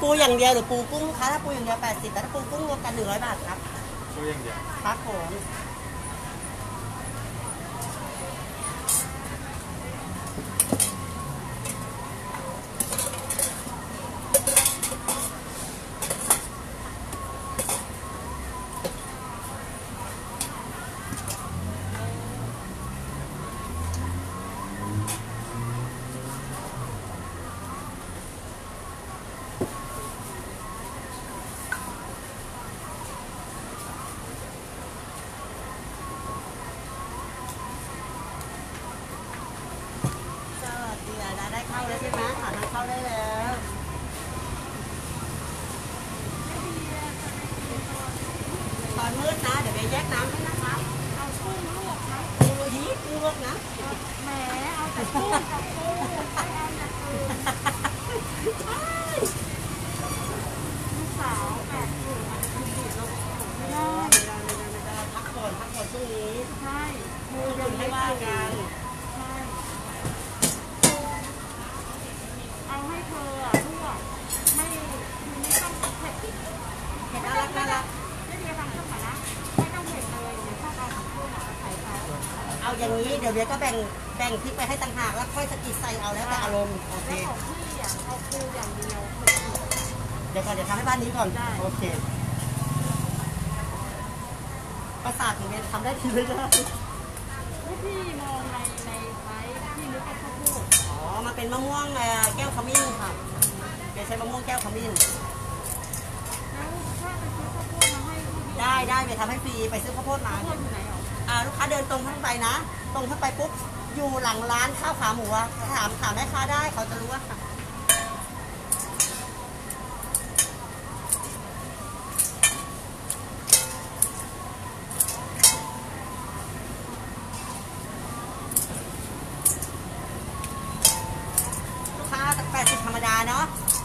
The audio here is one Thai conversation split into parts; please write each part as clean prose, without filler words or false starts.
ปูอย่างเดียวหรือปูกุ้งคะถ้าปูอย่างเดียว80แต่ถ้าปูกุ้งรวมกัน100 บาทครับปูอย่างเดียวครับผมได้เข้าแล้วใช่ไหมหาทางเข้าได้แล้วตอนมืดนะเดี๋ยวไปแยกน้ำให้นะคะเอากุ้งลวกไหมปูยีกุ้งลวกนะแหมเอาแต่กุ้งกับปูไม่เอาอย่างอื่นลูกสาว8 ขวบไม่ได้พักก่อนช่วงนี้ใช่ปูยังไม่ว่ากันใช่เอาให้เธอลวกไม่ต้องเผ็ดน่ารักไม่ดีทำข้าวผัดนะไม่ต้องเผ็ดเลยเดี๋ยวชอบเอาของกุ้งใส่เขาเอาอย่างนี้เดี๋ยวก็แบ่งพริกไปให้ต่างหากแล้วค่อยสกิดใส่เอาแล้วแต่อารมณ์โอเคของพี่เอาปูอย่างเดียวเดี๋ยวก่อนเดี๋ยวทำให้บ้านนี้ก่อนโอเคประสาทถึงเนี่ยทำได้ทีเลยนะพี่มองในไลฟ์ที่นึกว่าเขาพูดอ๋อมันเป็นมะม่วงแก้วขมิ้นค่ะเดี๋ยวใช้มะม่วงแก้วขมิ้นแล้วถ้าไปซื้อข้าวโพดมาให้ได้ไปทำให้ฟรีไปซื้อข้าวโพดมาอยู่ไหนหรอลูกค้าเดินตรงขึ้นไปนะตรงขึ้นไปปุ๊บอยู่หลังร้านข้าวขาหมูถามแม่ค้าได้เขาจะรู้ว่าลูกค้า80ธรรมดาเนาะ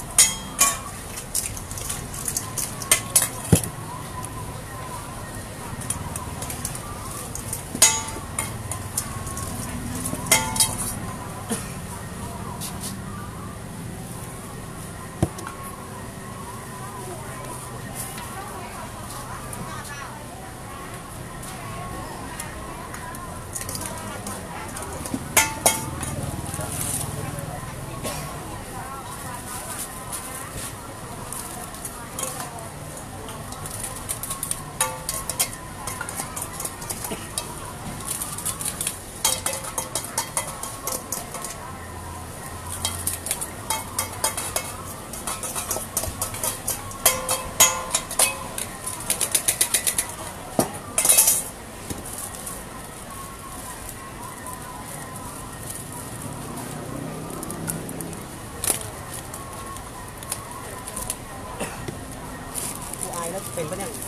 เป็นปะเนี่ย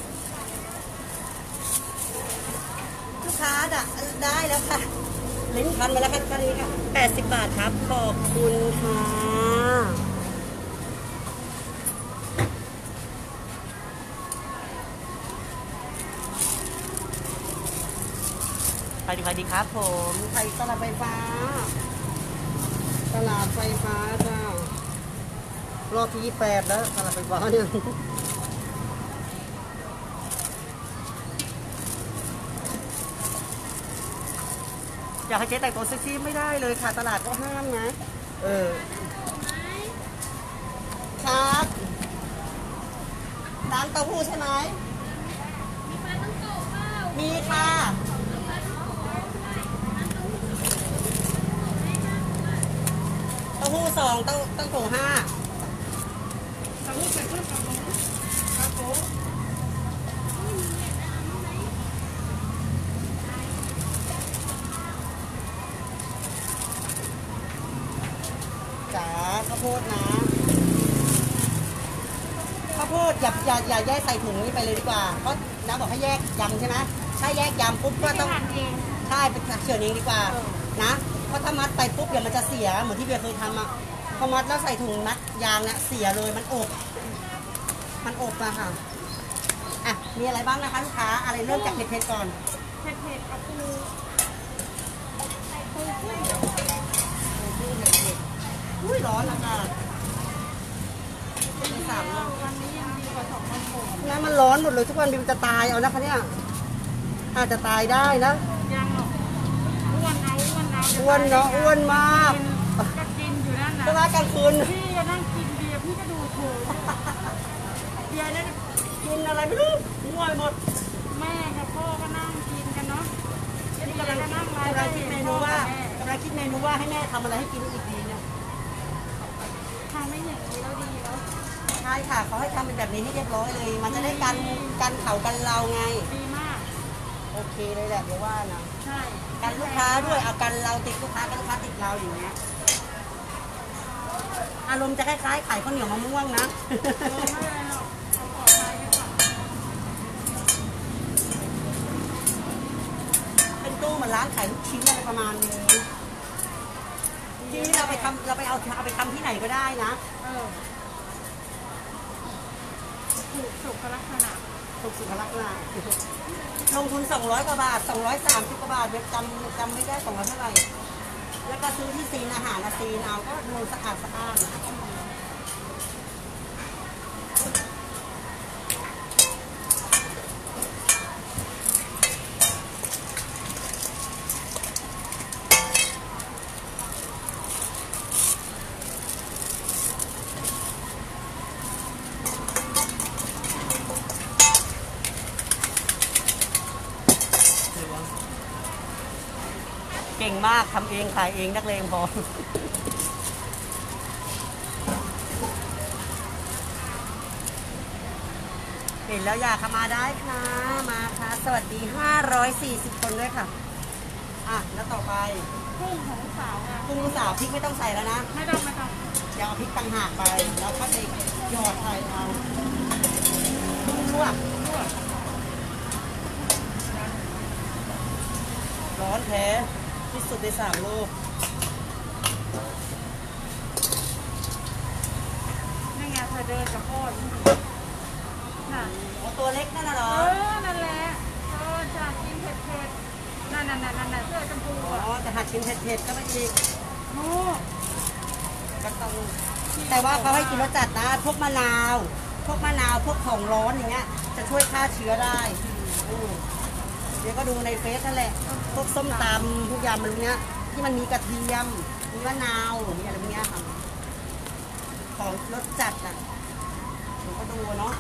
ลูกค้าได้แล้วค่ะลิ้นพันมาแล้วค่ะนี้ค่ะ80 บาทครับขอบคุณค่ะไปดีครับผมไทยตลาดไฟฟ้าจ้ารอบที่28แล้วตลาดไฟฟ้าเนี่ยอยากให้เจ๊แต่งตัวเซ็กซี่ไม่ได้เลยค่ะตลาดก็ห้ามนะครับร้านเต้าหู้ใช่ไหมมีปลาต้องโตเปล่ามีค่ะเต้าหู้2เต้าโถ5เต้าหู้ใส่เครื่องปรุงครับผมข้าวโพดนะข้าวโพดอย่าแยกใส่ถุงนี้ไปเลยดีกว่าเพราะน้าบอกให้แยกยำใช่ไหมถ้าแยกยำปุ๊บก็ต้องใช่เป็นเฉือนเองดีกว่านะเพราะถ้ามัดไปปุ๊บเดี๋ยวมันจะเสียเหมือนที่เบียร์เคยทำพอมัดแล้วใส่ถุงมัดยางเนี่ยเสียเลยมันอบมาค่ะมีอะไรบ้างนะคะลูกค้าอะไรเริ่มจากเผ็ดก่อนเผ็ดกับปูอุ้ยร้อนอากาศ 3 โลวันนี้ยังดีกว่า2 วันก่อนงั้นมันร้อนหมดเลยทุกวันบิวจะตายเอานะคะเนี่ยอาจจะตายได้นะยังหรอกอ้วนเอาอ้วนเอาอ้วนเนาะอ้วนมากก็กินอยู่นั่นนะใช่ไหมกลางคืนพี่ก็นั่งกินเบียร์พี่ก็ดูถูกเบียร์นั่นกินอะไรไม่รู้มั่วไปหมดแม่กับพ่อก็นั่งกินกันเนาะนี่กำลังคิดเมนูว่ากำลังคิดเมนูว่าให้แม่ทำอะไรให้กินอีกดีเนี่ยทำไม่อย่างนี้แล้วดีแล้วใช่ค่ะเขาให้ทำเป็นแบบนี้ให้เรียบร้อยเลย มันจะได้กันเขากันเราไงดีมากโอเคเลยแหละเดี๋ยวว่านะใช่กันลูกค้าด้วยเอากันเราติดลูกค้ากันลูกค้าติดเราอย่างเงี้ยอารมณ์จะคล้ายๆขายข้าวเหนียวมะม่วงนะไม่เป็นไรหรอกเอาปลอดภัยไว้ก่อนเป็นตู้เหมือนร้านขายลูกชิ้นอะไรประมาณนี้ที่เราไปทำเราไปเอาไปทำที่ไหนก็ได้นะถูกสุขลักษณะถูกสุขลักษณะลงทุน200 กว่าบาท230 กว่าบาทเว็บจำไม่ได้200เท่าไหร่แล้วก็ซื้อที่ซีนอาหารซีนเอาก็ดูสะอาดสะอ้านนะเก่งมากทำเองขายเองนักเลงพอเห็นแล้วอยากเข้ามาได้ค่ะมาค่ะสวัสดี540 คนด้วยค่ะอ่ะแล้วต่อไปกุ้งของสาวไงกุ้งลูกสาวพริกไม่ต้องใส่แล้วนะไม่ต้องไม่ต้องเดี๋ยวเอาพริกต่างหากไปแล้วก็ไปหยอดใส่เอาลวกร้อนแท้ที่สุดใน3 โลกนี่ไงเธอเดินกับพ่ออยู่น่ะเอาตัวเล็กนั่นน่ะเหรอนั่นแหละจะกินเผ็ดๆนั่นเสื้อชมพูอ๋อแต่หากกินเผ็ดๆก็ไม่อีกโอ้ก็ต้องแต่ว่าเขาให้กินรสจัดนะพวกมะนาวพวกของร้อนอย่างเงี้ยจะช่วยฆ่าเชื้อได้อืมเดี๋ยวก็ดูในเฟซนั่นแหละพวกส้มตำทุกอย่างมันเนี้ยที่มันมีกระเทียมมีมะนาวมีอะไรพวกเนี้ยค่ะของรสจัดอ่ะผมก็ดูเนาะ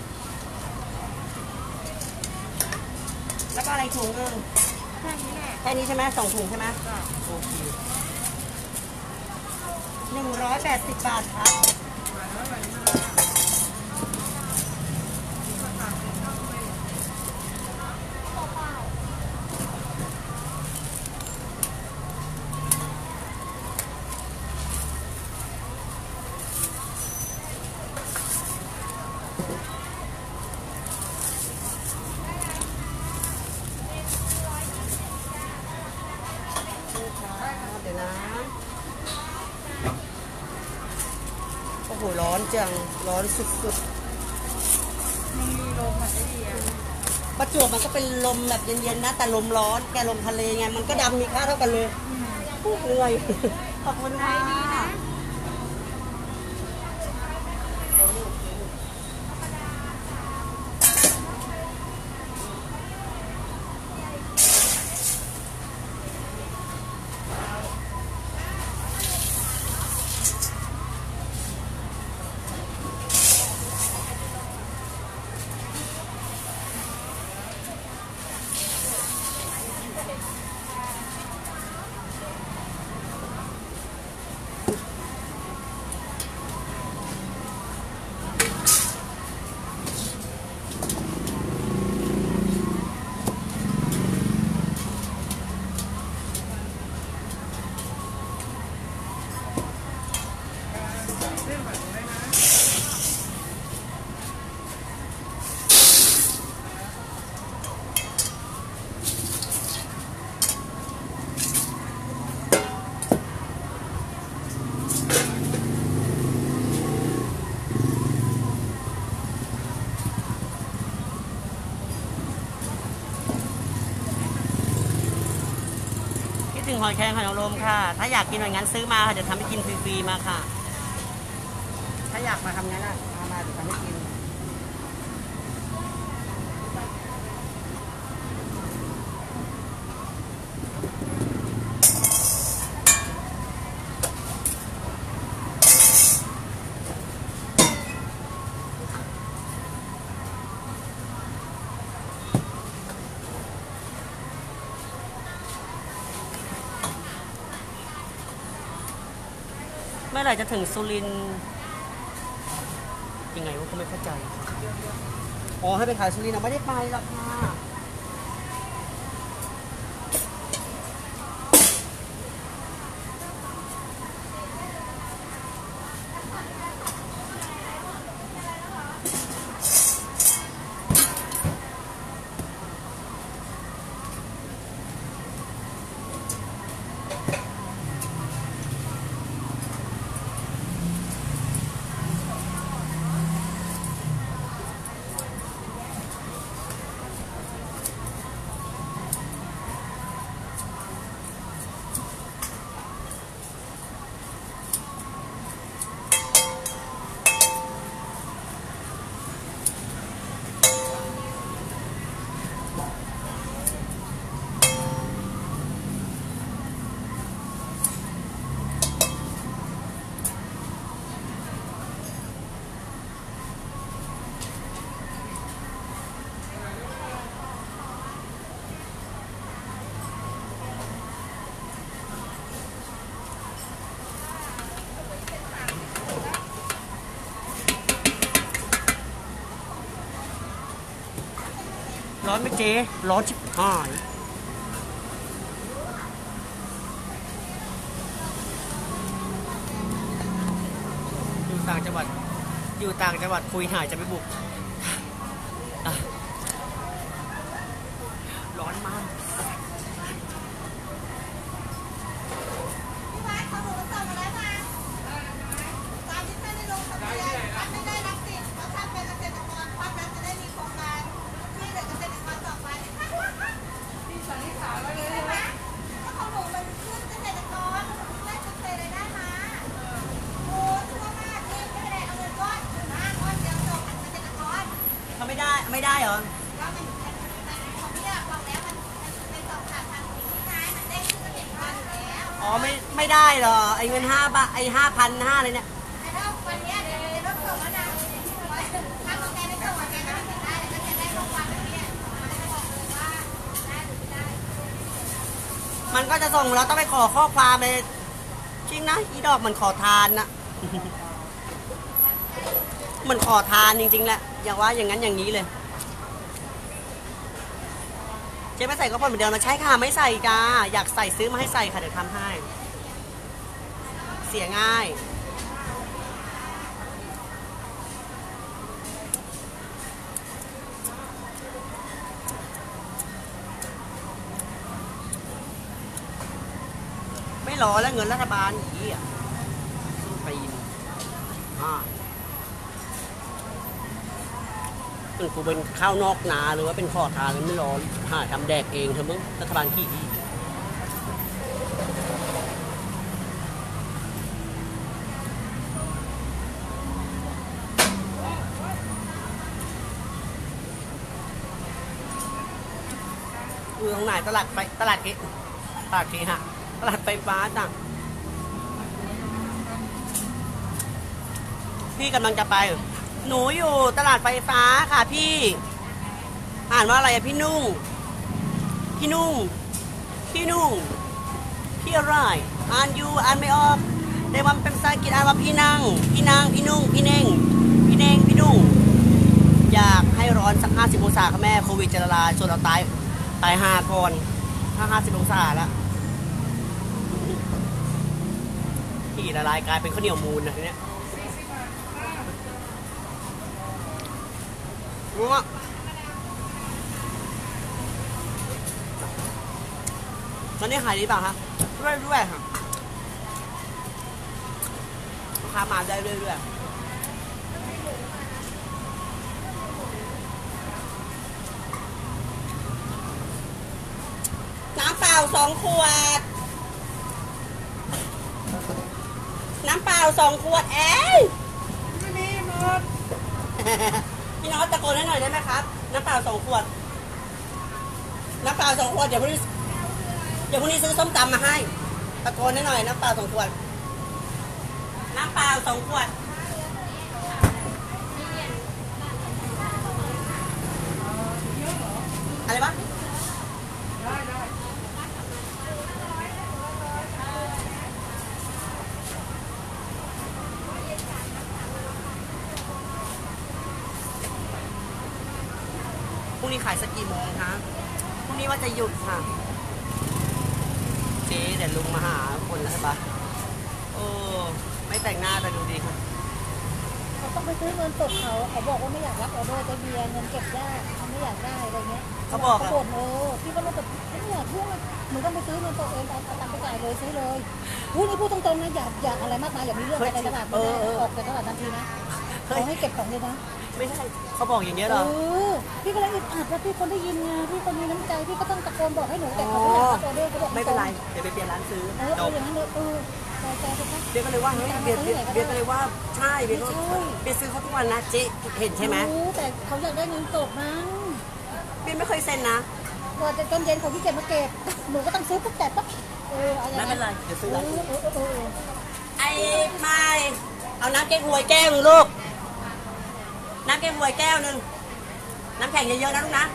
แล้วก็อะไรถุงนึงแค่นี้แหละแค่นี้ใช่ไหม2 ถุงใช่ไหมจ้ะโอเค180 บาทครับเดี๋ยวนะโอ้โหร้อนจังร้อนสุดๆมันมีลมอ่ะไอ้เดียประจวบมันก็เป็นลมแบบเย็นๆนะแต่ลมร้อนแกลมทะเลไงมันก็ดำมีค่าเท่ากันเลยเหนื่อยขอบคุณค่ะถึงหอยแครงหอยนางรมค่ะถ้าอยากกินหน่อยงั้นซื้อมาค่ะเดี๋ยวทำให้กินฟรีๆมาค่ะถ้าอยากมาทำงั้นอ่ะมาดิำให้กินเมื่อไหร่จะถึงสุรินทร์ยังไงวะก็ไม่เข้าใจอ๋อให้ไปขายสุรินทร์ไม่ได้ไปหรอกค่ะร้อนไหมเจ๊ร้อนชิบหายอยู่ต่างจังหวัดคุยหายจะไม่บุกร้อนมากเขาไม่ได้เหรออ๋อไม่ได้เหรอไอ้เงิน5 บาทไอ้5,500เลยเนี่ยมันก็จะส่งเราต้องไปขอข้อความเลยจริงนะอีดอกมันขอทานนะ มันขอทานจริงๆแหละอย่าว่าอย่างนั้นอย่างนี้เลยเจ๊ไม่ใส่ก็พอเหมือนเดิมนะใช่ค่ะไม่ใส่จ้าอยากใส่ซื้อมาให้ใส่ค่ะเดี๋ยวทำให้เสียง่ายไม่รอแล้วเงินรัฐบาลอีอ่ะสู้ไปกูเป็นข้าวนอกนาหรือว่าเป็นขอทานไม่รอหาทำแดกเองเถอะมึงรัฐบาลขี้อีตรงไหนตลาดเกตลาดเกฮะตลาดไฟฟ้าต่างพี่กำลังจะไปหนูอยู่ตลาดไฟฟ้าค่ะพี่อ่านว่าอะไรอะพี่นุ่งพี่อะไรอ่านไม่ออกแต่ว่าเป็นภาษาอังกฤษอ่านว่าพี่นุ่งพี่นุ่งพี่นุ่งอยากให้ร้อนสัก50 องศาค่ะแม่โควิดจะละลายส่วนเราตาย5 คนถ้า50 องศาแล้วที่ละลายกลายเป็นข้าวเหนียวมูลนะทีเนี้ยรู้ว่าตอนนี้ขายดีเปล่าคะเรื่อยๆค่ะลูกค้ามาได้เรื่อยๆน้ำเปล่า2 ขวดน้ำเปล่า2 ขวดไม่มีหมดพี่น้องตะโกนให้หน่อยได้ไหมครับน้ำเปล่า2 ขวดน้ำเปล่า2 ขวดเดี๋ยวพรุ่งนี้ซื้อส้มตำมาให้ตะโกนให้หน่อยน้ำเปล่า2 ขวดน้ำเปล่า2 ขวดอะไรวะพรุ่งนี้ขายสักกี่โมงคะพรุ่งนี้ว่าจะหยุดค่ะเจ๊เดี๋ยวลุงมาหาคนแล้วใช่ปะไม่แต่งหน้าแต่ดูดีค่ะเขาต้องไปซื้อเงินสดเขาบอกว่าไม่อยากรับออเดอร์จะเบียร์เงินเก็บยากเขาไม่อยากได้อะไรเงี้ยเขาบ่นพี่ก็รู้แต่ไม่อยากพูดมึงต้องไปซื้อเงินสดเองเอาตังค์ไปจ่ายเลยซื้อเลยนี่พูดตรงๆนะอย่าอะไรมากมายอย่ามีเรื่องอะไรในตลาดนะออกจากตลาดทันทีนะเขาให้เก็บของเลยนะไม่ใช่เขาบอกอย่างเงี้ยเหรอพี่ก็เลยอึดอัดว่าพี่คนได้ยินไงพี่คนมีน้ำใจพี่ก็ต้องตะโกนบอกให้หนูแต่เขาไม่อยากรับออเดอร์เขาบอกไม่เป็นไรเดี๋ยวไปเปลี่ยนร้านซื้ออย่างนั้นเลยเบียร์ก็เลยว่าเฮ้ยเบียร์ก็เลยว่าใช่เบียร์ซื้อเขาทุกวันนะเจ๊เห็นใช่ไหมแต่เขาอยากได้เงินสดนะเบียร์ไม่เคยเซ็นนะพอจะจนเย็นของพี่เก็บมาเก็บหนูก็ต้องซื้อปุ๊บแต่ปั๊บไม่เป็นไรเดี๋ยวซื้อร้านไอ้ไม่เอาน้ำเก๊กฮวยแก้วนึงลูกน้ำเก๊กฮวยแก้วนึงน้ำแข็งเยอะๆนะลูกนะ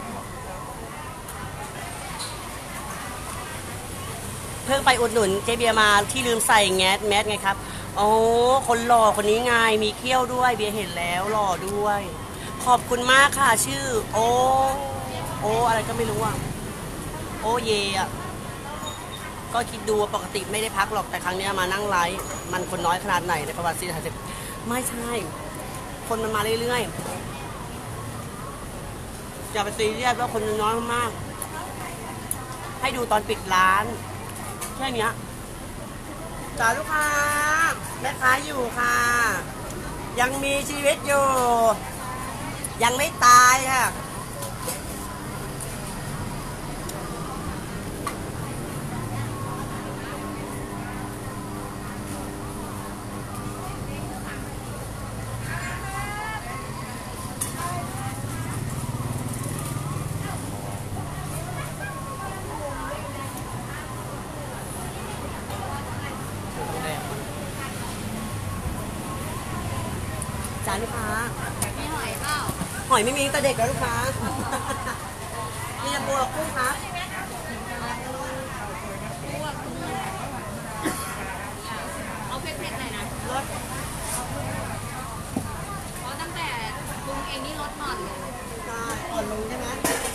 เพิ่งไปอุดหนุนเจเบียมาที่ลืมใส่แมสไงครับโอ้คนหล่อคนนี้ไงมีเขี้ยวด้วยเบียเห็นแล้วหล่อด้วยขอบคุณมากค่ะชื่อโออะไรก็ไม่รู้อ่ะโอเยอ่ะก็คิดดูปกติไม่ได้พักหรอกแต่ครั้งนี้มานั่งไลฟ์มันคนน้อยขนาดไหนในประวัติศาสตร์ไม่ใช่คนมันมาเรื่อยๆอย่าไปซีเรียสว่าคนน้อยมากให้ดูตอนปิดร้านแค่นี้จ้าลูกค้าแม่ค้าอยู่ค่ะยังมีชีวิตอยู่ยังไม่ตายค่ะจ้าลูกค้ามีหอยเปล่าหอยไม่มีแต่เด็กแล้วลูกค้ามีบัวกุ้งคะเอาเผ็ดๆหน่อยนะรสเพราะตั้งแต่ปรุงเองนี่รสอ่อนเลยใช่อ่อนลงใช่ไหม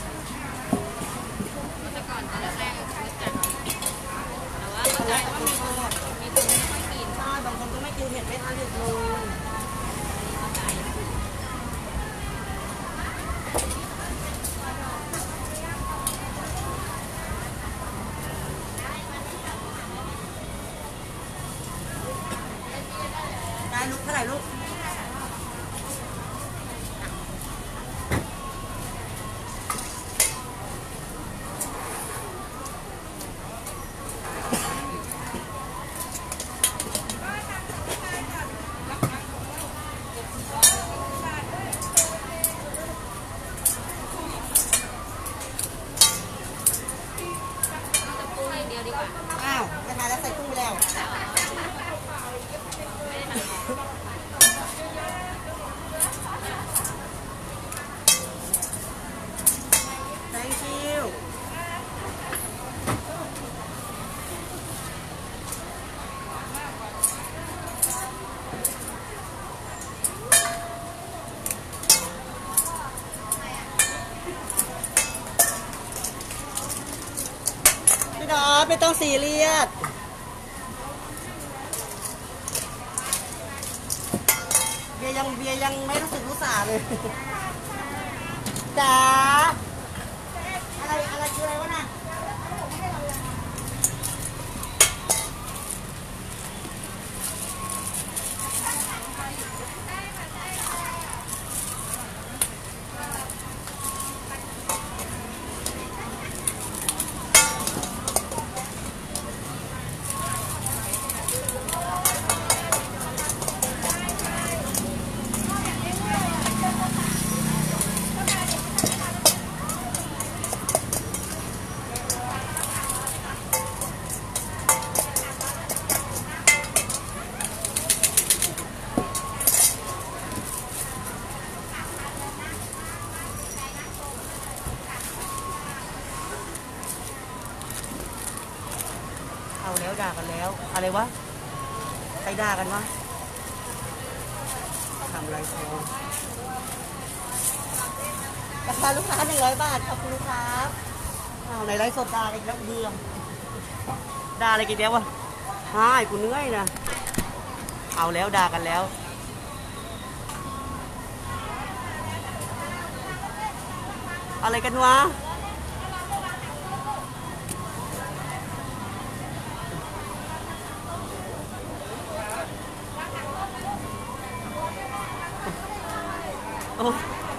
แต่ก่อนตอนแรกๆรสจัดแต่ว่าเข้าใจว่ามีคนไม่ค่อยกินใช่บางคนก็ไม่กินเผ็ดไม่ทานเผ็ดลงลูกเท่าไหร่ลูกอ้าวไม่ทานแล้วใส่กุ้งแล้วไม่ต้องซีเรียสเบียยังไม่รู้สึกรู้สาเลยจ๋าอะไรคืออะไรวะน่ะแล้วด่ากันแล้วอะไรวะใครด่ากันวะทำอะไรโซ่ราคาลูกค้า100 บาทขอบคุณครับในไลฟ์สดด่าอีกแล้วเบื่อด่าอะไรกันเดียววะหายกูเหนื่อยนะเอาแล้วด่ากันแล้วอะไรกันวะโอ้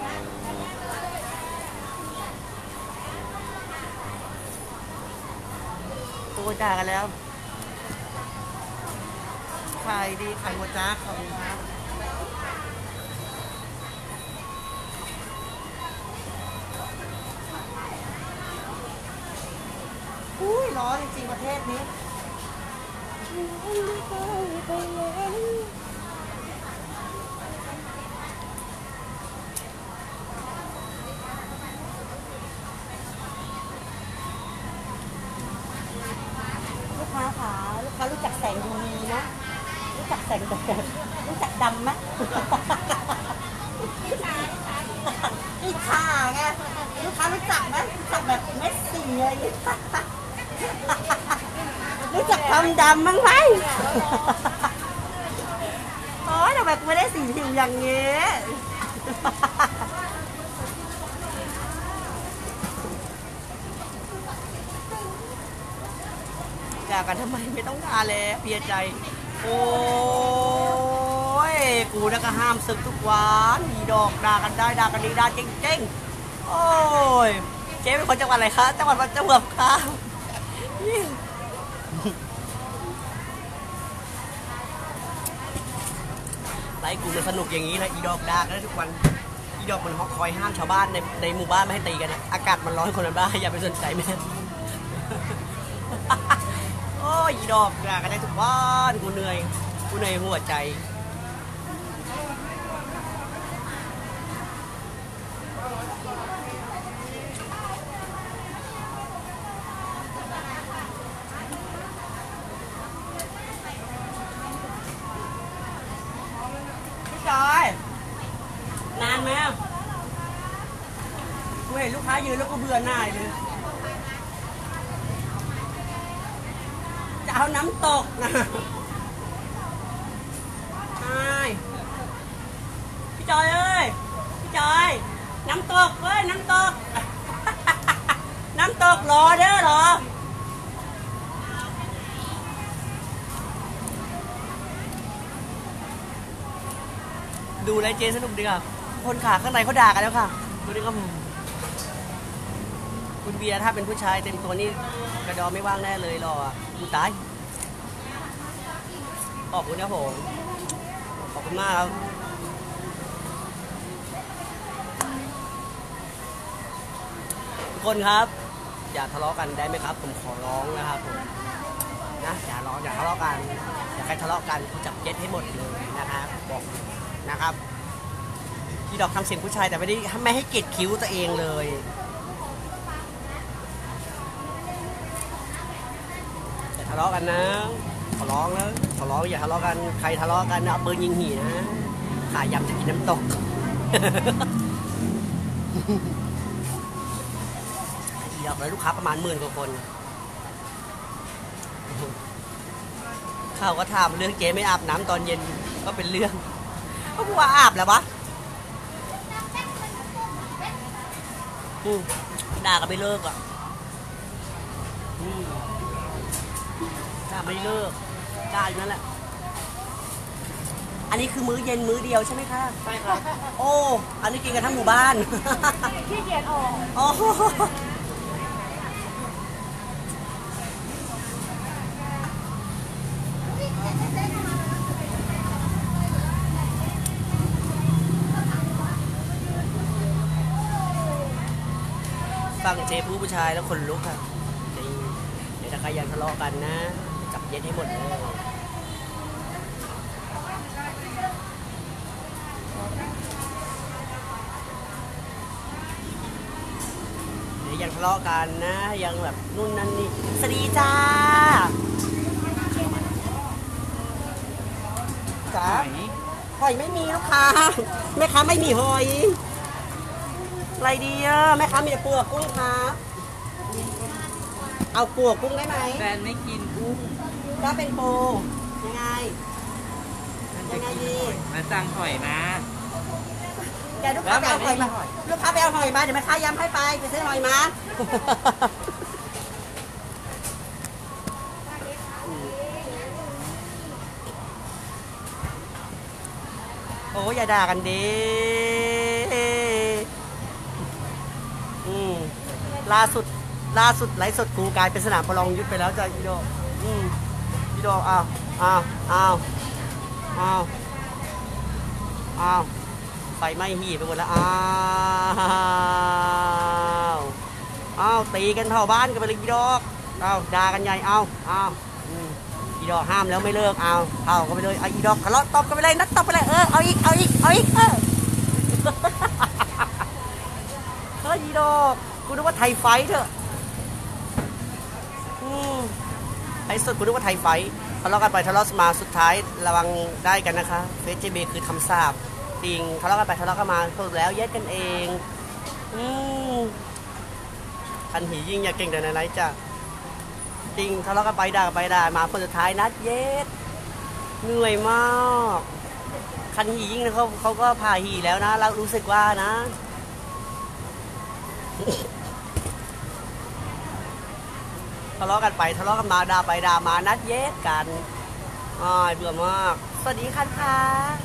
ตัวด่ากันแล้วขายดีขายหัวจ้าขอบคุณครับอุ้ยร้อนจริงๆประเทศนี้ลูกค้าขาลูกค้ารู้จักแสง UV นะรู้จักแสงแดดรู้จักดำไหมอีข่าไงลูกค้ารู้จักไหมรู้จักแบบเม็ดสีอะไรอย่างเงี้ยรู้จักความดำมั้งไหมโอ้ยแต่แบบไม่ได้สีผิวอย่างเงี้ยด่ากันทำไมไม่ต้องด่าแล้วเพียใจโอ้ยกูนะก็ห้ามศึกทุกวันมีดอกด่ากันได้ด่ากันดีด่าเก่งๆโอ้ยเจ๊เป็นคนจังหวัดอะไรคะจังหวัดประจวบค่ะไลฟ์กูจะสนุกอย่างนี้นะอีดอกด่ากันทุกวันอีดอกมันคอยห้ามชาวบ้านในหมู่บ้านไม่ให้ตีกันนะอากาศมันร้อนคนมันบ้าอย่าไปสนใจแม่โอ้ยดอกด่ากันได้ทุกวันกูเหนื่อยหัวใจพี่จอยนานไหมกูเห็นลูกค้ายืนแล้วกูเบื่อหน้าเลยจะเอาน้ำตกนะใช่พี่จอยเอ้ยพี่จอยน้ำตกเว้ยน้ำตก น้ำตกรอเด้อรอดูไรเจสนุกดีค่ะคนขาข้างในเขาด่ากันแล้วค่ะดูดิครับคุณเบียร์ถ้าเป็นผู้ชายเต็มตัวนี่กระดอไม่ว่างแน่เลยรออ่ะกูตายขอบคุณครับผมขอบคุณมากครับทุกคนครับอย่าทะเลาะกันได้ไหมครับผมขอร้องนะครับผมนะอย่าทะเลาะกันอย่าใครทะเลาะกันกูจับเย็ดให้หมดเลยนะครับบอกนะครับที่ดอกทำเสียงผู้ชายแต่ไม่ให้เกลียดคิ้วตัวเองเลยอย่าทะเลาะกันนะขอร้องแล้วขอร้องอย่าทะเลาะกันใครทะเลาะกันเอาปืนยิงหีนะขายยำจะกินน้ำตกเดี๋ยวไปลูกค้าประมาณ10,000 กว่าคนเขาก็ถามเรื่องเจ๊ไม่อาบน้ำตอนเย็นก็เป็นเรื่องก็พูดว่าอาบแล้ววะด่ากันไม่เลิกอ่ะด่าไม่เลิกด่าอยู่นั่นแหละอันนี้คือมื้อเย็นมื้อเดียวใช่ไหมคะใช่ครับโอ้อันนี้กินกันทั้งหมู่บ้านขี้เกียจออกโอ้ฟังเจ๊ผู้ชายแล้วคนลุกค่ะเดี๋ยวถ้าใครยังทะเลาะกันนะจับเย็นให้หมดเลยเดี๋ยวยังทะเลาะกันนะยังแบบนู่นนั่นนี่สวัสดีจ้าหอยไม่มีลูกค้าแม่ค้าไม่มีหอยอะไรดีอ่ะแม่ค้ามีแต่ปูกับกุ้งครับเอาปูกับกุ้งได้ไหมแฟนไม่กินกุ้งก็เป็นปูยังไงดีมาสั่งหอยมาแกลูกค้าไปเอาหอยมาลูกค้าไปเอาหอยมาเดี๋ยวแม่ค้าย้ำให้ไปซื้อหอยมาโอ้อย่าด่ากันดิล่าสุดไลฟ์สดกูกลายเป็นสนามประลองยุทธไปแล้วจ้ะอีโดอีโดอ้าวไฟไหม้หีบไปหมดแล้วอ้าวตีกันเผาบ้านกันไปเลยอีดอกด่ากันใหญ่อีดอกห้ามแล้วไม่เลิกเอาก็ไปเลยอีดอกทะเลาะตบกันไปเลยนัดตบไปเลยเอาอีกเฮ้ยอีดอกกูนึกว่าไทยไฟเถอะไอ้สุดกูนึกว่าไทยไฟทะเลาะกันไปทะเลาะมาสุดท้ายระวังได้กันนะคะเฟสเจเบคือคำสาปจริงทะเลาะกันไปทะเลาะกันมาสุดแล้วแยกกันเองคันหียิ่งอย่าเก่งแต่ไหนๆจ้ะจริงทะเลาะกันไปด่ามาคนสุดท้ายนัดเย็ดเหนื่อยมากคันหียิ่งนะเขาก็ผ่าหีแล้วนะแล้วรู้สึกว่านะทะเลาะกันไปทะเลาะกันมาด่าไปด่ามานัดเย็ดกันเบื่อมากสวัสดีค่ะ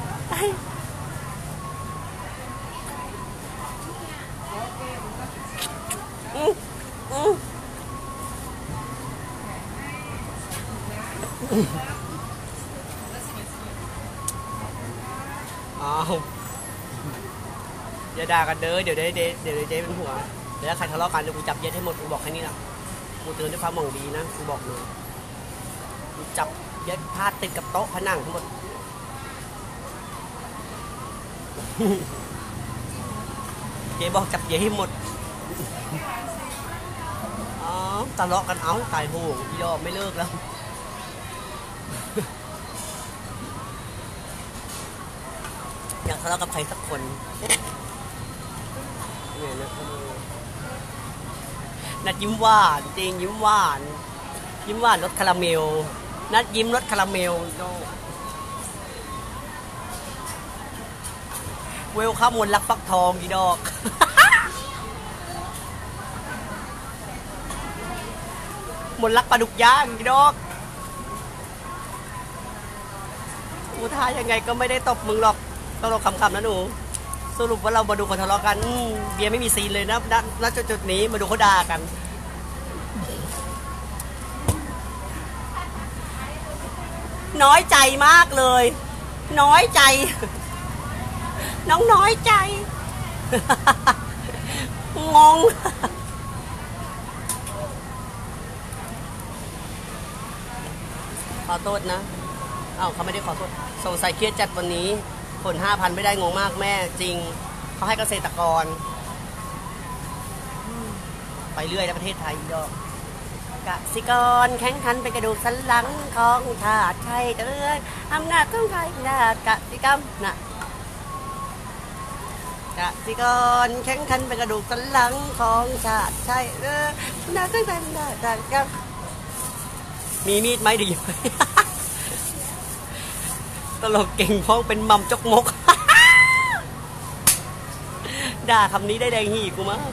อย่าด่ากันเด้อเดี๋ยวเจ๊เป็นหัวเดี๋ยวใครทะเลาะกันเดี๋ยวกูจับเย็ดให้หมดกูบอกแค่นี้นะกูเตือนด้วยความหวังดีนะกูบอกเลยกูจับเย็ดพาดติดกับโต๊ะผนังทั้งหมดเจ๊บอกจับเย็ดให้หมดทะเลาะกันตายโหงอีดอกไม่เลิกแล้วอยากทะเลาะกับใครสักคนเนี่ยนะนัดยิ้มหวานจริงยิ้มหวานรสคาราเมลนัดยิ้มรสคาราเมลเวลข้ามมนรักฟักทองอีดอกมนรักปลาดุกย่างอีดอกกูท้ายังไงก็ไม่ได้ตบมึงหรอกตลกขำๆนะหนูสรุปว่าเรามาดูคนทะเลาะกันเบียร์ไม่มีซีนเลยนะณจุดนี้มาดูเขาด่ากันน้อยใจมากเลยน้อยใจน้องน้อยใจงงขอโทษนะเขาไม่ได้ขอโทษสงสัยเครียดจัดวันนี้ผล 5,000 ไม่ได้งงมากแม่จริงเขาให้เกษตรกรไปเรื่อยในประเทศไทยดอกกสิกรแข่งขันเป็นกระดูกสันหลังของชาติไทยเตือนอำนาจของไทยนากสิกรรมนะกสิกรแข่งขันเป็นกระดูกสันหลังของชาติไทยเตือนอำนาจของไทยนากสิกรรมมีมีดไหมดีไหมตลกเก่งพ้องเป็นมัมจกมกด่าคำนี้ได้แดงหีกูมั้ง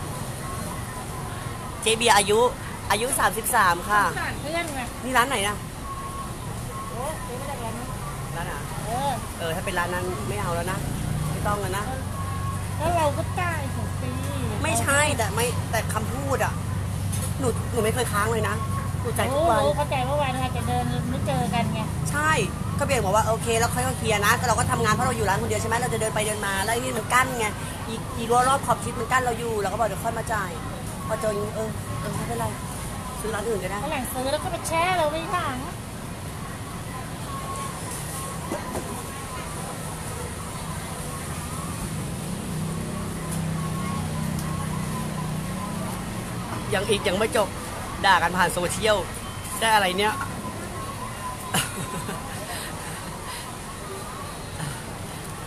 เจเบียอายุ33ค่ะเพื่อนไงนี่ร้านไหนนะซื้อมาจากร้านนี้ร้านไหนถ้าเป็นร้านนั้นไม่เอาแล้วนะไม่ต้องกันนะแล้วเราก็จ่ายของฟรีไม่ใช่แต่คำพูดอ่ะหนูไม่เคยค้างเลยนะหนูใจทุกวันเข้าใจว่าวันจะเดินไม่เจอกันไงใช่ก็เบียร์บอกว่าโอเคแล้วค่อยๆเคลียร์นะเราก็ทำงานเพราะเราอยู่ร้านคนเดียวใช่ไหมเราจะเดินไปเดินมาแล้วนี่มันกั้นไงอีรั้วรอบขอบชิดมันกั้นเราอยู่เราก็บอกเดี๋ยวค่อยมาจ่ายพอเจอไม่เป็นไรซื้อร้านอื่นก็ได้หลังซื้อแล้วก็ไปแช่เราไม่ถังยังไม่จบด่ากันผ่านโซเชียลได้อะไรเนี้ย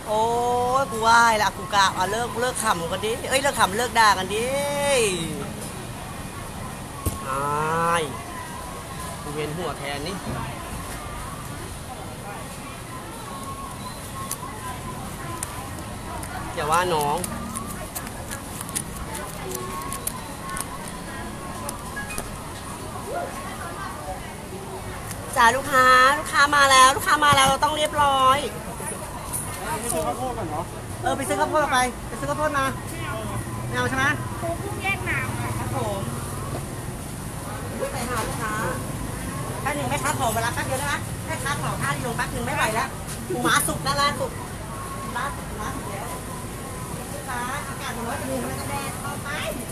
โอ้ยกูไหว้ละกูกะเอาเลิกขำกันดิเอ้ยเลิกขำเลิกด่ากันดิอายกูเวียนหัวแทนนี่อย่าว่าน้องจ้าลูกค้ามาแล้วเราต้องเรียบร้อยไปซื้อข้าวโพดก่อนเนาะไปซื้อข้าวโพดไปซื้อข้าวโพดมาไม่เอาใช่ไหมปูกุ้งแยกน้ำค่ะครับผมไปหาลูกค้าแค่หนึ่งไม่ค้าของเวลาแป๊บเดียวได้ไหมแค่ค้าของค่าที่ลงแป๊บหนึ่งไม่ไหวแล้วหมูหมาสุกนะร้านสุกร้านสุกแล้วลูกค้าอากาศมันร้อนจะมีมันจะแดดเข้าไป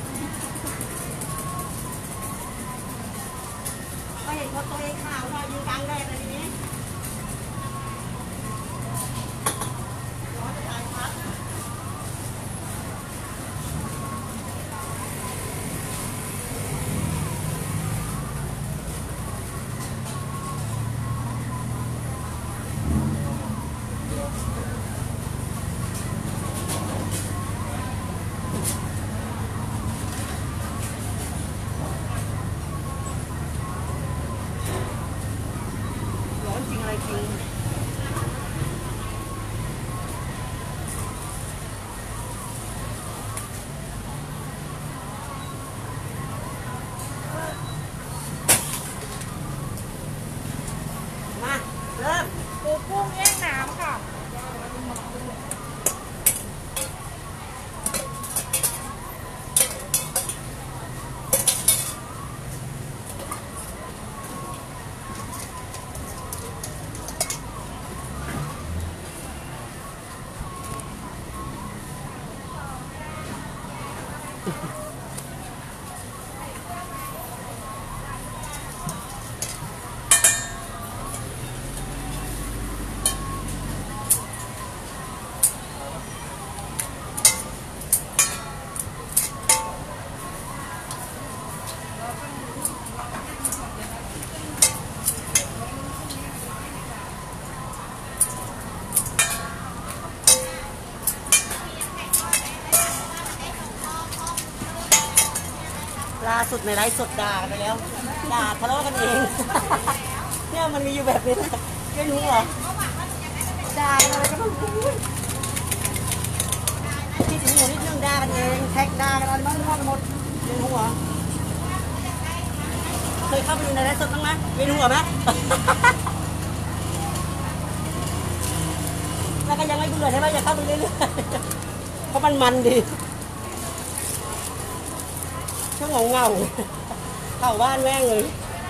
ก็เห็นคนตัวเองข่าวว่ายืนกลางแดดอะไรนี้ร้อนจะตายครับร้อนจริงอะไรจริงมาเริ่มปูกุ้งแยกน้ำค่ะล่าสุดในไลฟ์สดด่ากันไปแล้วด่าทะเลาะกันเอง เนี่ยมันมีอยู่แบบนี้นะไม่รู้เหรอด่าอะไรกันบ้างพี่ถึงหัวนิดนึงด่ากันเองแท็กด่ากันอะไรบ้างทั่วกันหมดไม่รู้เหรอเคยเข้าไปดูในไลฟ์สดบ้างไหมไม่รู้เหรอไหม แล้วก็ยังไม่เบื่อใช่ไหมอยากเข้าไปเรื่อยๆเพราะมันดีช่วงเงาเข้าบ้านแม่งเลย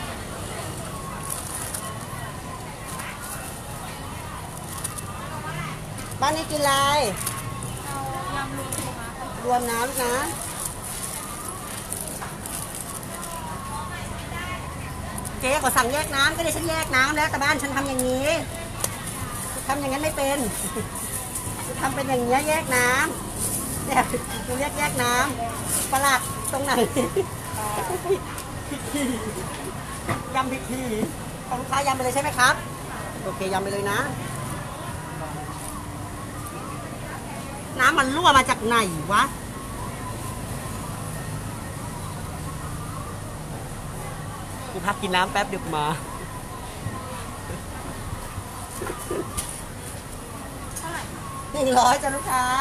บ้านนี้กินอะไรเอายำรวมปูม้าค่ะรวมน้ำนะเจ๊ขอสั่งแยกน้ำก็ได้ฉันแยกน้ำแล้วแต่บ้านฉันทำอย่างนี้ทำอย่างนั้นไม่เป็นทำเป็นอย่างนี้แยกน้ำเนี่ยดูแยกน้ำประหลาดตรงไหนยำพริกทีของลูกค้ายำไปเลยใช่ไหมครับโอเคยำไปเลยนะน้ำมันรั่วมาจากไหนวะกูพักกินน้ำแป๊บเดี๋ยวมา100จ้ะลูกค้า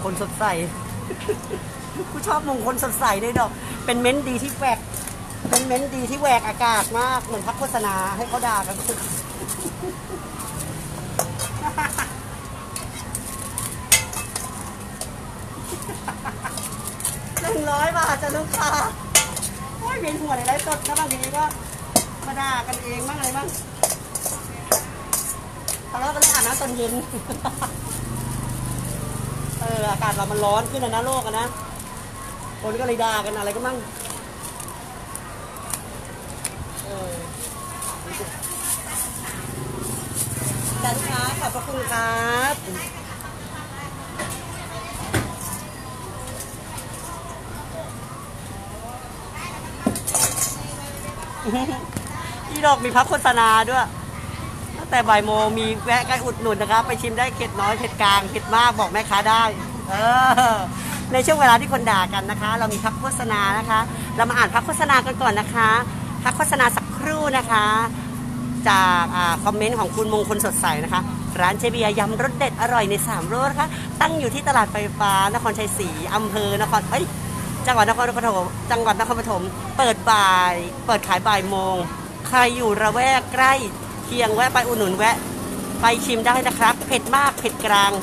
คลสดใส กูชอบมงคลสดใสด้วยดอกเป็นเม้นดีที่แหวกเป็นเม้นดีที่แหวกอากาศมากเหมือนพักโฆษณาให้เขาด่ากัน100 บาทจะลูกค้าโอ้ยเวียนหัวในไลฟ์สดนะบางทีก็มาด่ากันเองบ้างอะไรบ้างทะเลาะกันเรื่องอาบน้ำตอนเย็น อากาศเรามันร้อนขึ้นนะโลกอะนะคนก็เลยด่ากันอะไรก็มั่งจันค้าขอบพระคุณครับพี่ดอกมีพักโฆษณาด้วยตั้งแต่บ่ายโมงมีแวะกันอุดหนุนนะครับไปชิมได้เผ็ดน้อยเผ็ดกลางเผ็ดมากบอกแม่ค้าได้ในช่วงเวลาที่คนด่ากันนะคะเรามีพักโฆษณานะคะเรามาอ่านพักโฆษณากันก่อนนะคะพักโฆษณาสักครู่นะคะจากคอมเมนต์ของคุณมงคลสดใสนะคะร้านเจเบียยำรสเด็ดอร่อยใน3รสนะคะตั้งอยู่ที่ตลาดไฟฟ้านครชัยศรีอำเภอนครจังหวัดนครปฐมเปิดขายบ่ายโมงใครอยู่ระแวกใกล้เคียงแวะไปอุดหนุนแวะไปชิมได้นะครับเผ็ดมากเผ็ดกลาง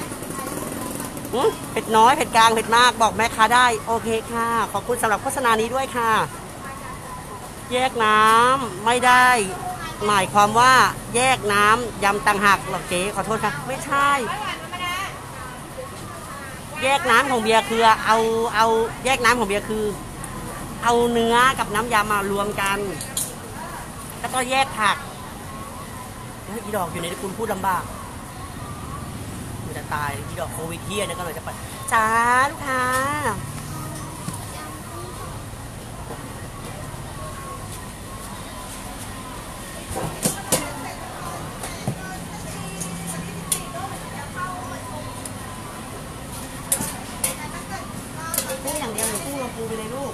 เผ็ดน้อยเผ็ดกลางเผ็ดมากบอกแม่ค้าได้โอเคค่ะขอบคุณสำหรับโฆษณานี้ด้วยค่ะแยกน้ำไม่ได้หมายความว่าแยกน้ำยำต่างหากหรอกเจ๊ขอโทษค่ะไม่ใช่แยกน้ำของเบียร์คือเอาแยกน้ำของเบียร์คือเอาเนื้อกับน้ำยำมารวมกันแล้วก็แยกผักอีดอกอยู่ในคุณพูดลำบากมันจะตายอีดอกโควิดเฮียเนี่ยก็เลยจะไปจ้าลูกค้าพูดอย่างเดียวหรือพูดลงปูไปเลยลูก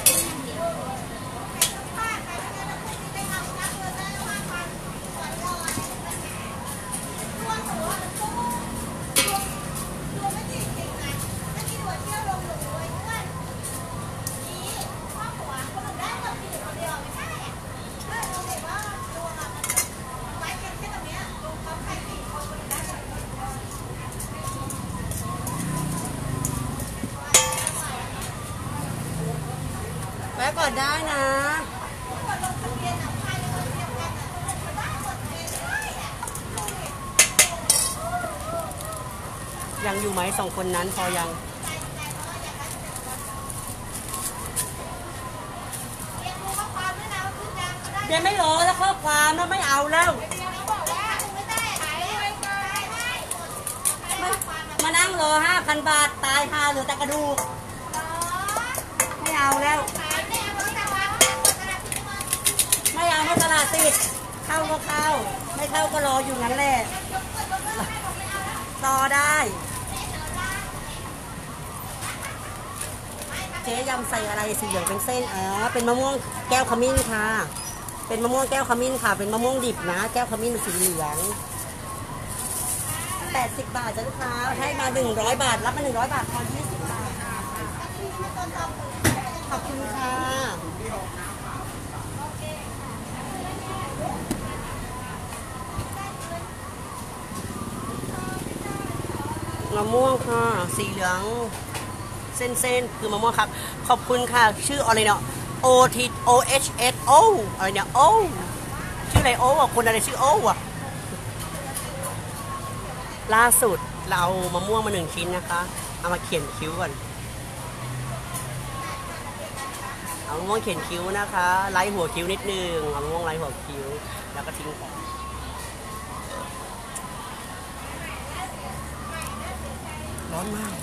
แวะก่อนได้นะยังอยู่ไหม2 คนนั้นพอยังเดี๋ยวไม่รอแล้วข้อความแล้วไม่เอาแล้วมานั่งรอ 5,000 บาทตายหาเหลือแต่กระดูกไม่เอาแล้วไม่เอาไม่ตลาดติดเข้าก็เข้าไม่เข้าก็รออยู่งั้นแหละรอได้เจ๊ยำใส่อะไรสีเหลืองเป็นเส้นเป็นมะม่วงแก้วขมิ้นค่ะเป็นมะม่วงแก้วขมิ้นค่ะเป็นมะม่วงดิบนะแก้วขมิ้นสีเหลือง80 บาทจ้ะลูกค้าให้มา100 บาทรับมา100 บาทพอ20 บาทขอบคุณค่ะมะม่วงค่ะสีเหลืองเส้นคือมะม่วงครับขอบคุณค่ะชื่ออะไรเนาะ OHSO อะไรเนี่ยโอชื่ออะไรโอ้อะคนอะไรชื่อโอ้อะล่าสุดเราเอามะม่วงมา1 ชิ้นนะคะเอามาเขียนคิ้วก่อนเอามะม่วงเขียนคิ้วนะคะไล่หัวคิ้วนิดนึงเอามะม่วงไล่หัวคิ้วแล้วก็ทิ้งไปร้อนมาก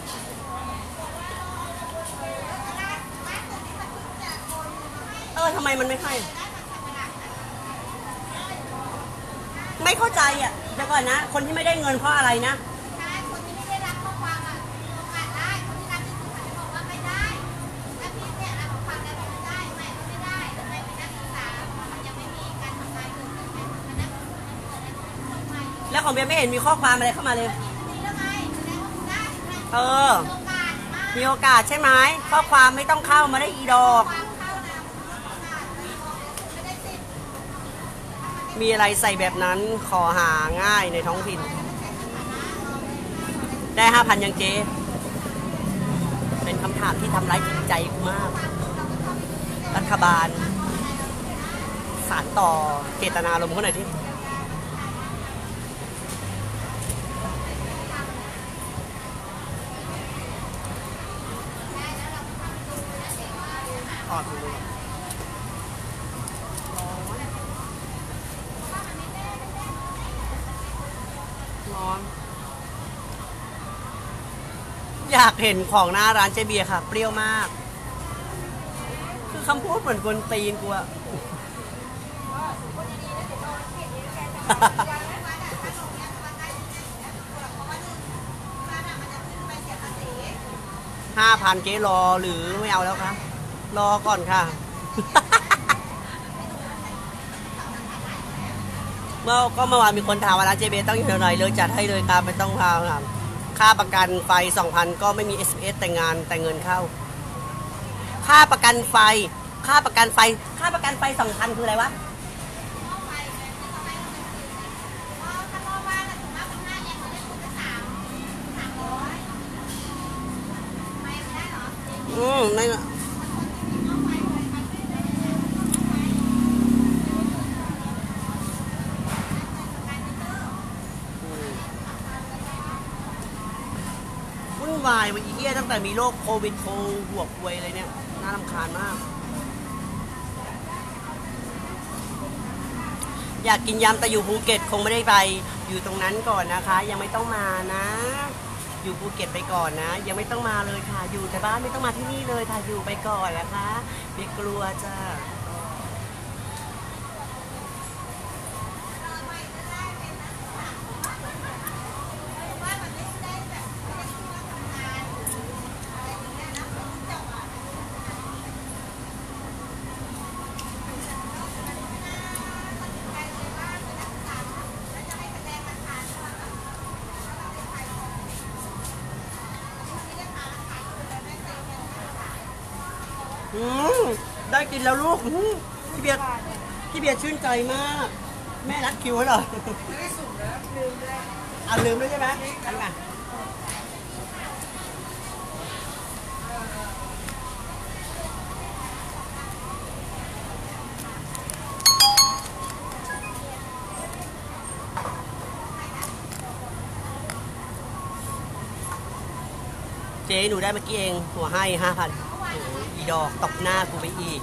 ทำไมมันไม่ให้ไม่เข้าใจอ่ะเดี๋ยวก่อนนะคนที่ไม่ได้เงินเพราะอะไรนะคนที่ไม่ได้รับข้อความอ่ะโอกาสได้คนที่รับที่สุดจะบอกว่าไม่ได้ถ้าพี่เนี่ยรับข้อความแล้วไม่ได้ไม่ก็ไม่ได้ทำไมเป็นนักศึกษามันยังไม่มีการทำงานเกิดขึ้นไหมมันนักแล้วของเบียร์ไม่เห็นมีข้อความอะไรเข้ามาเลยมีโอกาสใช่ไหมข้อความไม่ต้องเข้ามาได้อีดอกมีอะไรใส่แบบนั้นขอหาง่ายในท้องถิ่นได้ 5,000 ยังเจ๊เป็นคำถามที่ทำร้ายจิตใจกูมากรัฐบาลสารต่อเจตนารมณ์เขาหน่อยที่อดดูร้อนอยากเห็นของหน้าร้านเจเบียร์ค่ะเปรี้ยวมากคือคำพูดเหมือนกวนตีนกูอะ5,000 เจ๊รอหรือไม่เอาแล้วคะรอก่อนค่ะเมื่อวานมีคนถามว่าร้านเจเบียร์ต้องอยู่แถวไหนเลยจัดให้เลยครับไม่ต้องพาครับค่าประกันไฟ 2,000 ก็ไม่มี SMS แต่เงินเข้าค่าประกันไฟ 2,000 คืออะไรวะไม่วุ่นวายวันนี้ตั้งแต่มีโรคโควิดหัวป่วยอะไรเนี่ยน่ารำคาญมากอยากกินยำแต่อยู่ภูเก็ตคงไม่ได้ไปอยู่ตรงนั้นก่อนนะคะยังไม่ต้องมานะอยู่ภูเก็ตไปก่อนนะยังไม่ต้องมาเลยค่ะอยู่แต่บ้านไม่ต้องมาที่นี่เลยค่ะอยู่ไปก่อนนะคะไม่กลัวจ้าได้กินแล้วลูกพี่เบียร์ชื่นใจมากแม่รัดคิวให้เหรอไม่ได้สุ่มแล้วลืมเลยลืมด้วยใช่ไหมทำไงเจ๊หนูได้เมื่อกี้เองหัวให้ 5,000อีดอกตบหน้ากูไปอีก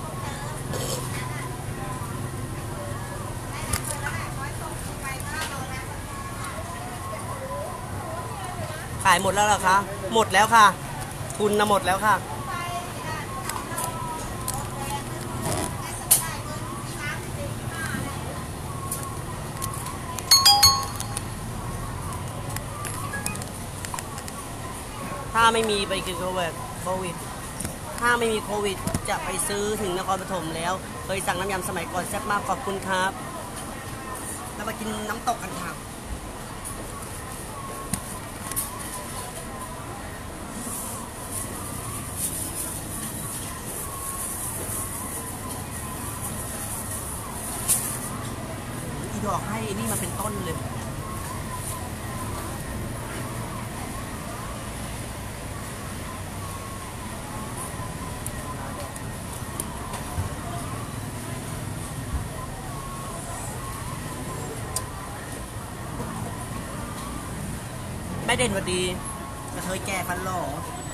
ขายหมดแล้วเหรอคะหมดแล้วค่ะทุนนะหมดแล้วค่ะถ้าไม่มีไปกินโควิดถ้าไม่มีโควิดจะไปซื้อถึงนครปฐมแล้วเคยสั่งน้ำยำสมัยก่อนแซ่บมากขอบคุณครับแล้วมากินน้ำตกกันค่ะอีดอกให้นี่มาเป็นต้นเลยไม่เด่นวันดีกระเทยแก่ฟันหล่อ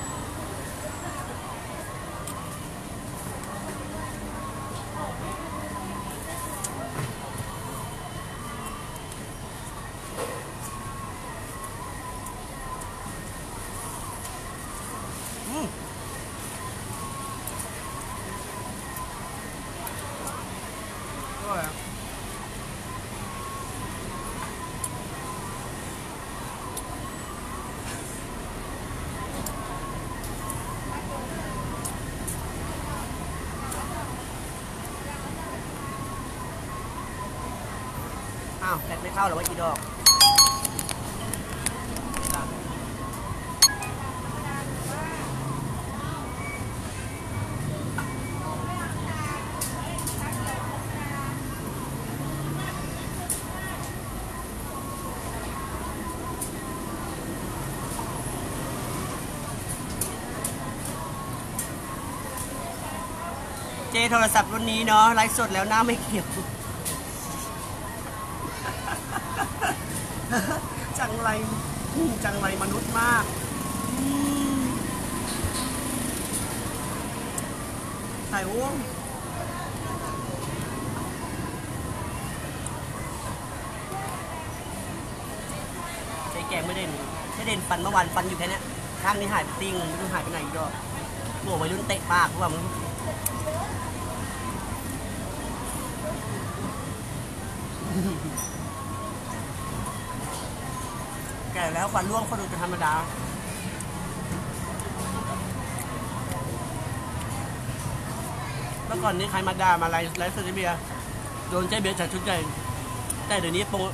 อ้าวแบตไม่เข้าหรอว่าอีดอกจโทรศัพท์รุ่นนี้เนาะไลฟ์สดแล้วหน้าไม่เกี่ยว จังไรมนุษย์มากใส่อ้วงใช้แกงไม่เด่นฟันเมื่อวานฟันอยู่แค่นี้ข้างนี้หายไปติ้งไม่รู้หายไปไหนอีกรอบหัววัยรุ่นเตะปากว่ามึงแก่แล้วฟันร่วงคนดูเป็นธรรมดาเมื่อก่อนนี้ใครมาด่ามาอะไรไลฟ์สดเบียร์โดนเจ๊เบียร์จัดชุดใหญ่แต่เดี๋ยวนี้โปร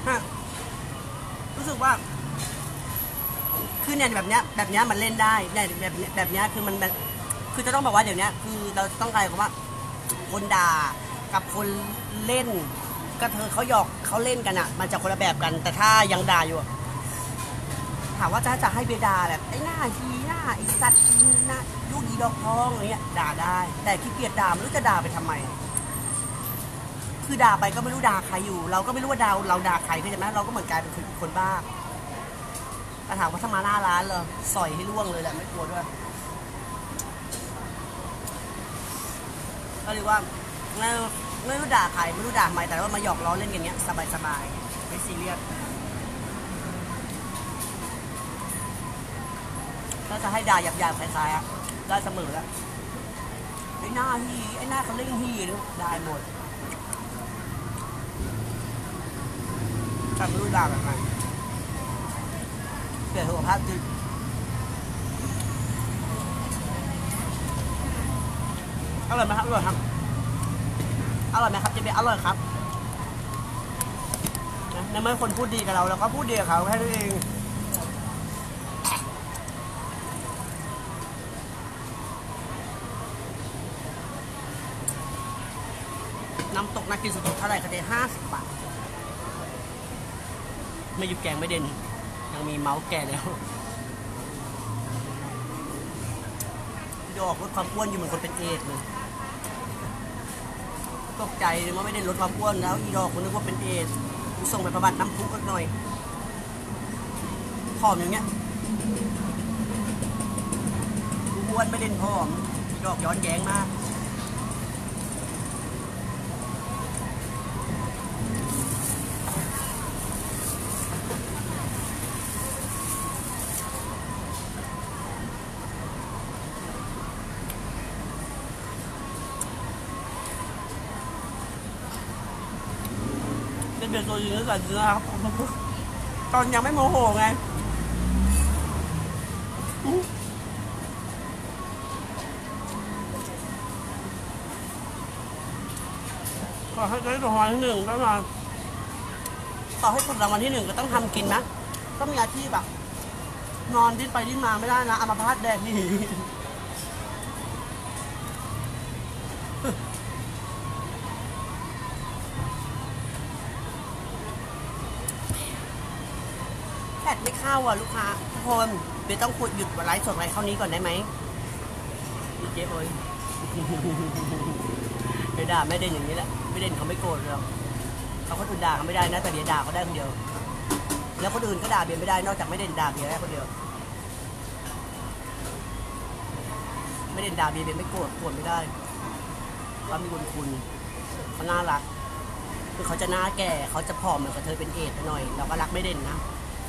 รู้สึกว่าคือเนี่ยแบบเนี้ยมันเล่นได้แบบเนี้ยคือมันแบบคือจะต้องบอกว่าเดี๋ยวนี้คือเราต้องการคำว่าคนด่ากับคนเล่นก็เธอเขาหยอกเขาเล่นกันอ่ะมันจะคนละแบบกันแต่ถ้ายังด่าอยู่ถามว่าจะให้เบียร์ด่าแบบไอ้หน้าฮีหน้าไอ้สัตว์หน้าลูกอีดอกทองอะไรเงี้ยด่าได้แต่ขี้เกียจด่าไม่รู้จะด่าไปทำไมคือด่าไปก็ไม่รู้ด่าใครอยู่เราก็ไม่รู้ว่าเราด่าใครเข้าใจไหมเราก็เหมือนกลายเป็นคนบ้าแต่ถามว่าถ้ามาหน้าร้านเลยสอยให้ล่วงเลยแหละไม่กลัวด้วยก็เรียกว่าไม่รู้ด่าใครไม่รู้ด่าใครแต่ว่ามาหยอกล้อเล่นกันเนี้ยสบายๆไม่ซีเรียสถ้าจะให้ด่าหยาบๆคล้ายๆอะได้เสมอแล้วไอ้หน้าเขาเล่นฮีได้หมดแต่ไม่รู้ด่าแบบไหนเปลี่ยนสุขภาพดีอร่อยไหมครับอร่อยครับอร่อยไหมครับเจ๊เบียร์อร่อยครับในเมื่อคนพูดดีกับเราก็พูดดีกับเขาแค่นั้นเองน้ำตกน่ากินสุดๆเท่าไหร่คะเจ๊50 บาทไม่หยุดแกงไม่เด่นยังมีเมาส์แก่แล้วดอกลดความอ้วนอยู่เหมือนคนเป็นเอดส์เลยตกใจเลยว่าไม่ได้ลดความอ้วนแล้วอีดอกคนนึกว่าเป็นเอดส์กูส่งไปประบัดน้ำพุกันหน่อยผอมอย่างเงี้ยกูอ้วนไม่เด่นผอมดอกย้อนแย้งมากเบียร์ตัวยืนก่อนนะครับตอนยังไม่โมโหไงขอให้ได้รางวัลที่ 1ต้องมาต่อให้ถูกรางวัลที่ 1ก็ต้องทำกินนะต้องมีอาชีพแบบนอนดิ้นไปดิ้นมาไม่ได้นะอัมพาตแดกนี่แบตไม่เข้าอ่ะลูกค้าทุกคนเดี๋ยวต้องหยุดไลฟ์สดไว้เท่านี้ก่อนได้ไหมเจ๊โอ้ยเดี๋ยวด่าไม่เด่นอย่างนี้แหละไม่เด่นเขาไม่โกรธหรอกเขาคนอื่นด่าเขาไม่ได้นะแต่เดี๋ยวด่าเขาได้คนเดียวแล้วคนอื่นก็ด่าเบียร์ไม่ได้นอกจากไม่เด่นด่าเบียร์ได้คนเดียวไม่เด่นด่าเบียร์ไม่โกรธไม่ได้เขามีบุญคุณเขาน่ารักคือเขาจะหน้าแก่เขาจะผอมเหมือนกับเธอเป็นเอดส์หน่อยเราก็รักไม่เด่นนะ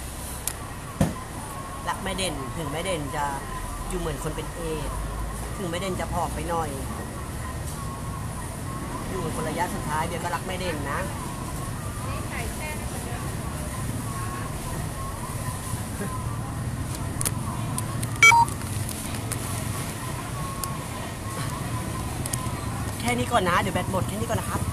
รักไม่เด่นถึงไม่เด่นจะอยู่เหมือนคนเป็นเอดส์ถึงไม่เด่นจะผอมไปหน่อยอยู่เหมือนคนระยะสุดท้ายเดี๋ยวก็รักไม่เด่นนะแค่นี้ก่อนนะเดี๋ยวแบตหมดแค่นี้ก่อนนะครับ